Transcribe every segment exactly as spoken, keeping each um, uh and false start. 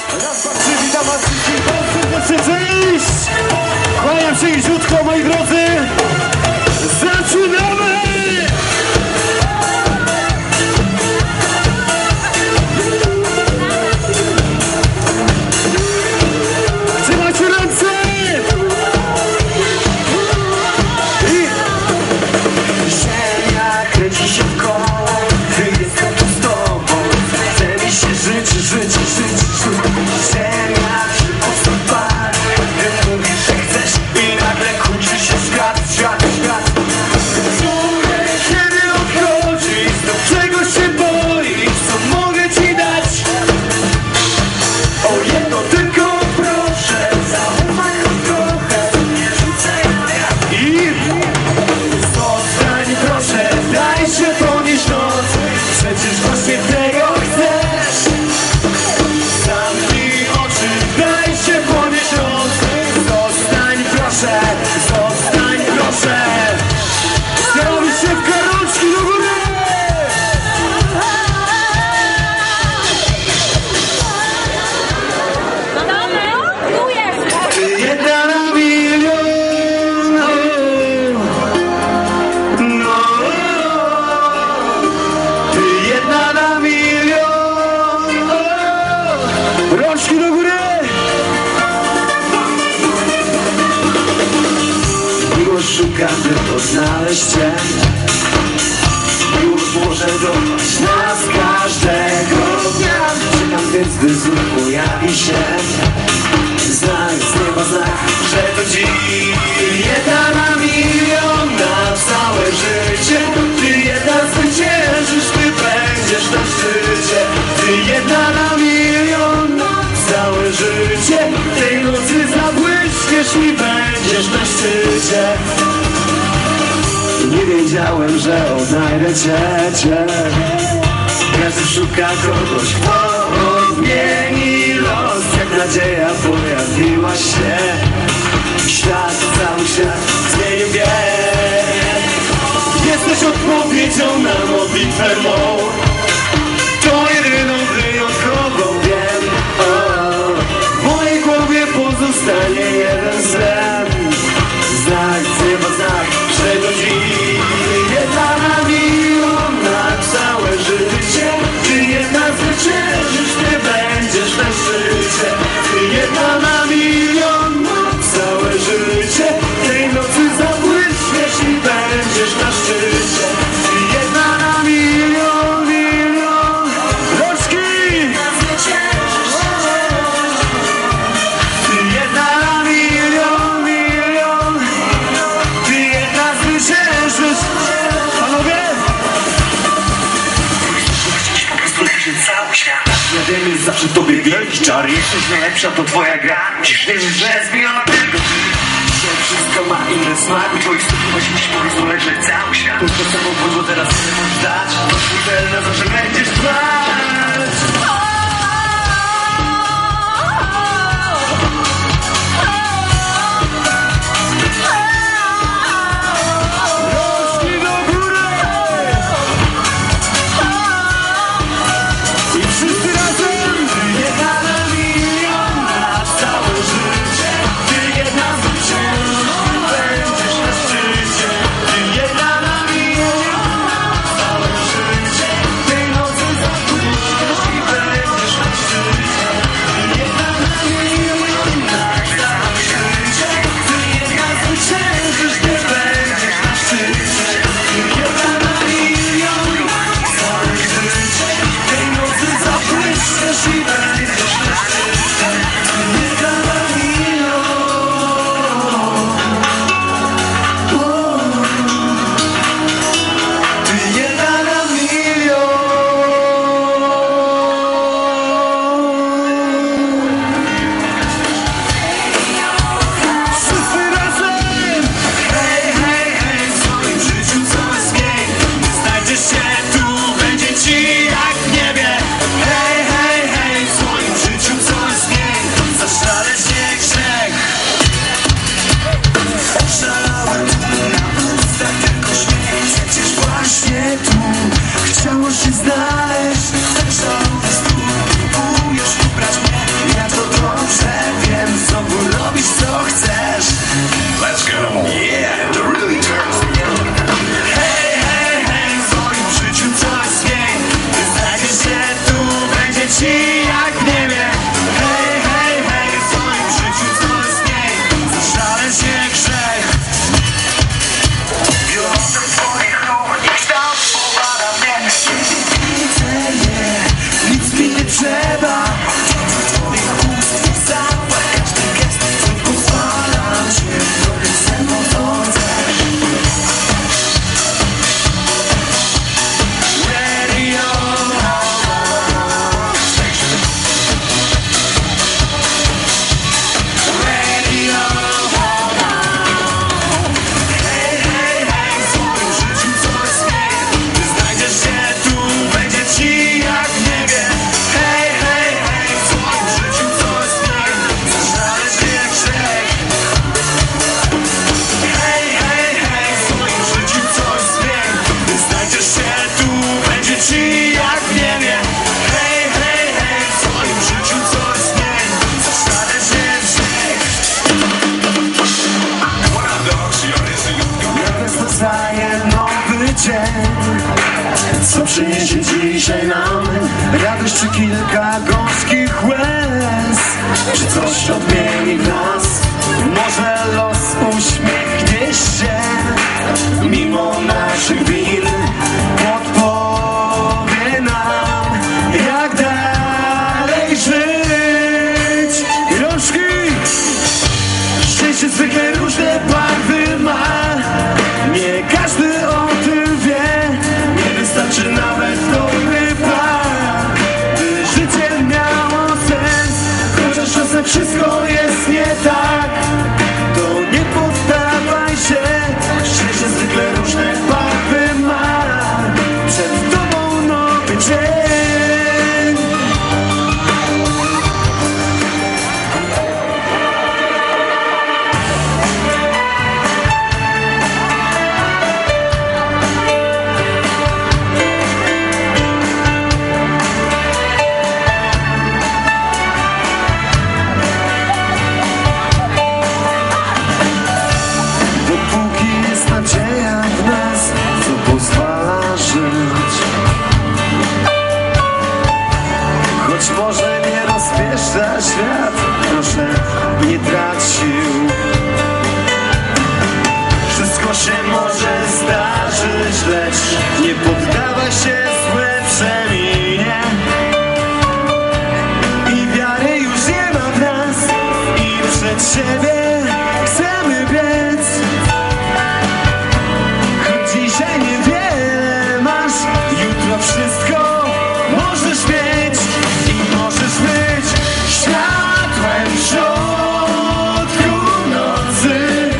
Raz, dwa, trzy, witam was wszystkich bardzo serdecznie, cześć! Kłaniam się i rzutko, moi drodzy! Zaczynamy! Trzymajcie ręce! I... Ziemia kręci się w koło, jestem tu z tobą. Chce mi się żyć, żyć, żyć, żyć. Ziemia przy postępach, mówisz, że chcesz i nagle kończy się świat, świat, świat. Które kiedy odchodzisz, do czego się boisz, co mogę ci dać? O jedno tylko proszę, zaufaj trochę, nie rzucaj na wiatr. I zostań proszę, daj się ponieść noc, przecież właśnie tego chcesz. Zamknij oczy, daj się ponieść noc, zostań proszę, zostań proszę. Stawisz się w karączki do góry. No dobra, tu jest! Ty jedna na milion, no. Ty jedna na milion, rączki do góry. Miłość szuka, by poznaleźć cię. Miłość może dopaść nas każdego dnia. Czekam więc, gdy znów pojawi się znak z nieba, znak, że to dziś. Jedna na milion, na całe życie. Ty jedna zwyciężysz, ty będziesz na szczycie. Ty jedna na milion, na całe życie. Tej nocy zabłyśniesz i będziesz na szczycie. Nie wiedziałem, że odnajdę cię, cię. Każdy szuka kogoś, kto odmieni los. Jak nadzieja pojawiła się, świat, cały świat zmienił bieg. Jesteś odpowiedzią na modlitwę mą. To jedyną wyjątkową wiem. O, w mojej głowie pozostanie jeden sen. Znak z nieba, znak, że to dziś. Jedna na milion, na całe życie. Ty jedna zwyciężysz, ty będziesz na szczycie. Ty jedna na milion, na całe życie. Tej nocy zabłyśniesz i będziesz na szczycie. Ty jedna na milion, milion. Rączki! Ty jedna na milion, milion. Ty jedna zwyciężysz. Panowie! Cały świat. Ja wiem, jest zawsze w tobie wielki czar. Jesteś najlepsza, to twoja gra. Musisz wierzyć, że jest zmieniona tylko ty. Że wszystko ma inny smak. U twoich stóp właśnie musi po prostu leżeć cały świat. To jest to samo pudło, teraz nie możesz dać. To twój cel, na zawsze będziesz trwać. Rączki do góry! I wszyscy razem! Ty jedna na milion, na całe życie. Ty jedna zwyciężysz, ty będziesz na szczycie. Ty jedna na milion, na całe życie. Tej nocy zabłyśniesz i będziesz się nam radość czy kilka gorzkich łez? Czy coś odmieni nas? Może los uśmiechnie się mimo naszych win, podpowie nam, jak dalej żyć. Rączki! Szczęście zwykle różne barwy ma, nie każdy o tym wie. Nie wystarczy nawet dobry plan, by życie miało sens. Chociaż czasem wszystko jest nie tak, to nie poddawaj się. Szczęście zwykle różne barwy ma, przed tobą nowy dzień. Może nie rozpieszcza świat, proszę nie trać sił. Wszystko się może zdarzyć, lecz nie poddawaj się złe przeminie. I wiary już nie ma w nas, i przed siebie chcemy biec. Choć dzisiaj niewiele masz, jutro wszystko możesz mieć. Możesz być światłem w środku nocy,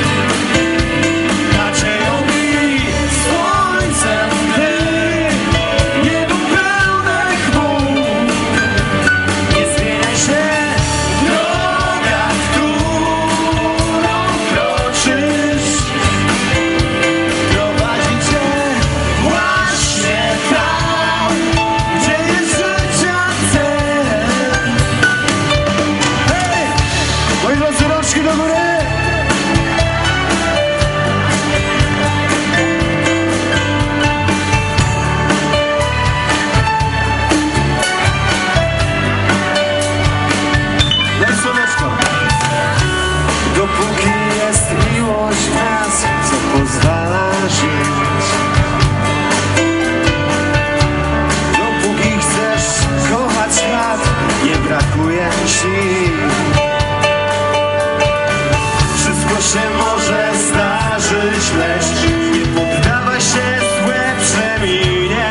nadzieją i słońcem, gdy niebo pełne chmur. Nie zmieniaj się, droga, którą kroczysz, prowadzi cię właśnie tam, gdzie jest życia. Moi drodzy, rączki do góry! Daj słoneczko! Dopóki jest miłość w nas, co pozwala żyć. Dopóki chcesz kochać świat, nie brakuje sił. Się może zdarzyć, lecz nie poddawaj się złe przeminie.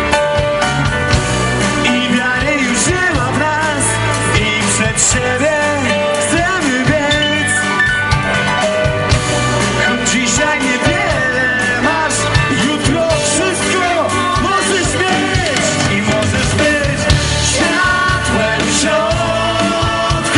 I wiary już nie ma w nas, i przed siebie chcemy biec. Choć dzisiaj niewiele masz, jutro wszystko możesz mieć. I możesz być światłem w środku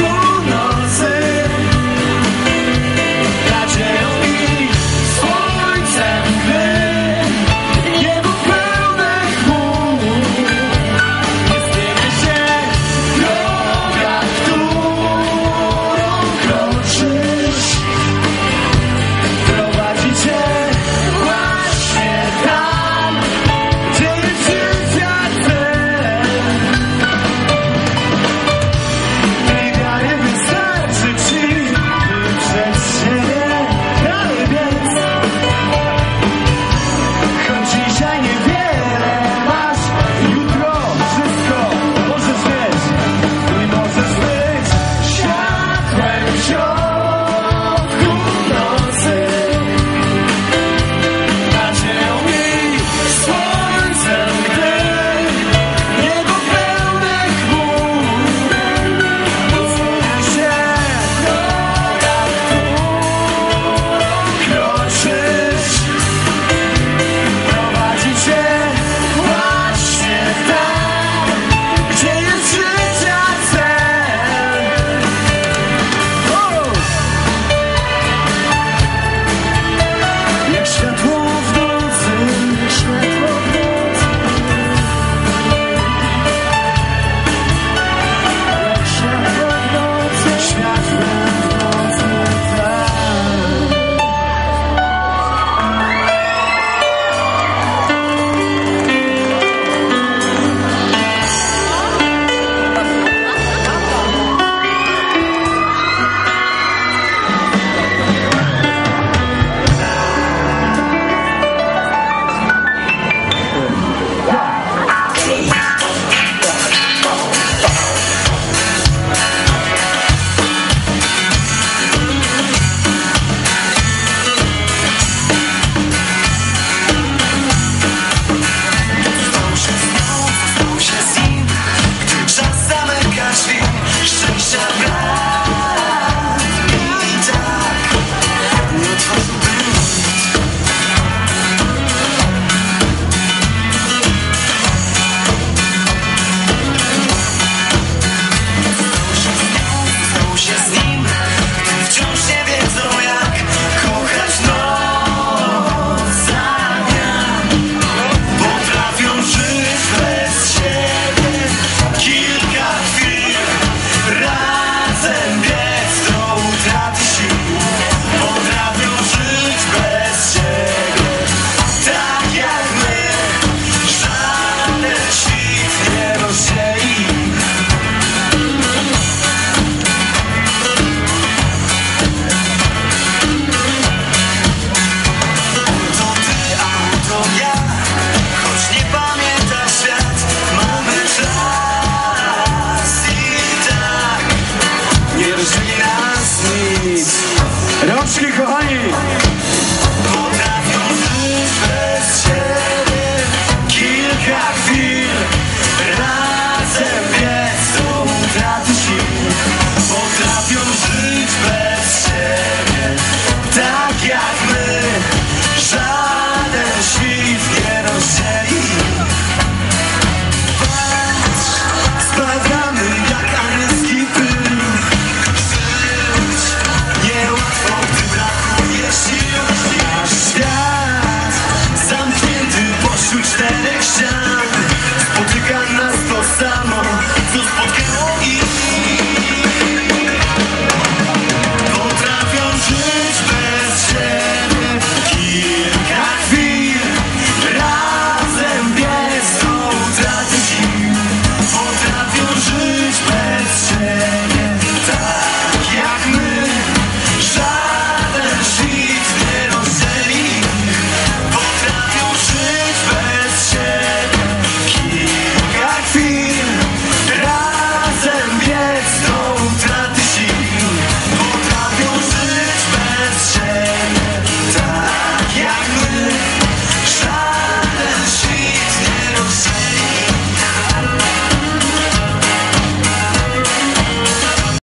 kochani!